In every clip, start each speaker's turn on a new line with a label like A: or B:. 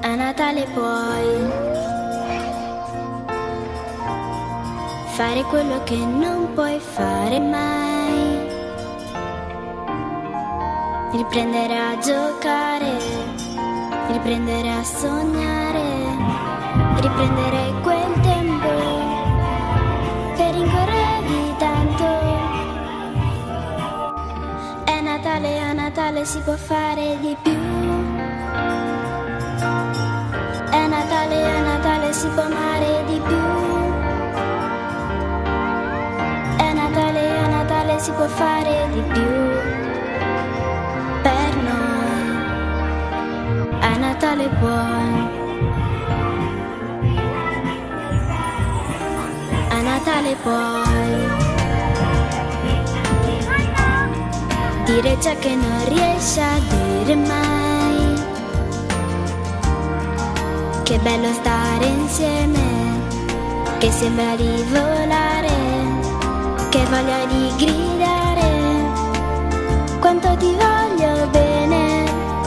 A: A Natale puoi fare quello che non puoi fare mai, riprendere a giocare, riprendere a sognare, riprendere quel tempo che rincorrevi tanto. È Natale, a Natale si può fare di più. È Natale, a Natale si può amare di più. È Natale, a Natale si può fare di più. Per noi a Natale puoi, a Natale puoi dire ciò che non riesci a dire mai. Che bello stare insieme, che sembra di volare, che voglia di gridare, quanto ti voglio bene.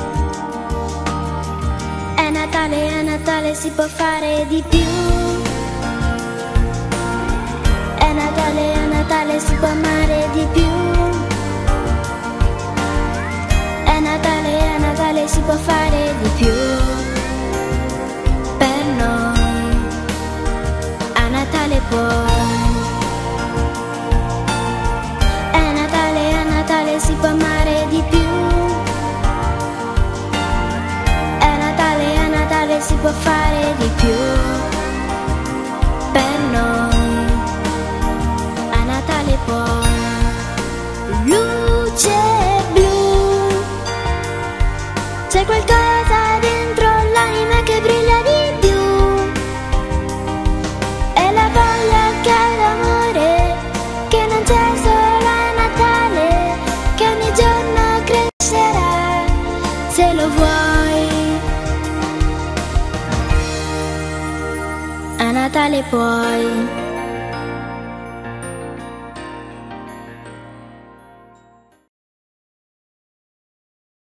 A: È Natale, a Natale si può fare di più. È Natale, a Natale si può amare di più. È Natale, a Natale si può fare di più. Per noi a Natale puoi. È Natale, a Natale si può amare di più. È Natale, a Natale si può fare di più. Per noi a Natale puoi. Luce blu, c'è qualcosa dentro l'anima che brilla di più. È la voglia che ha l'amore, che non c'è solo a Natale, che ogni giorno crescerà se lo vuoi. A Natale puoi.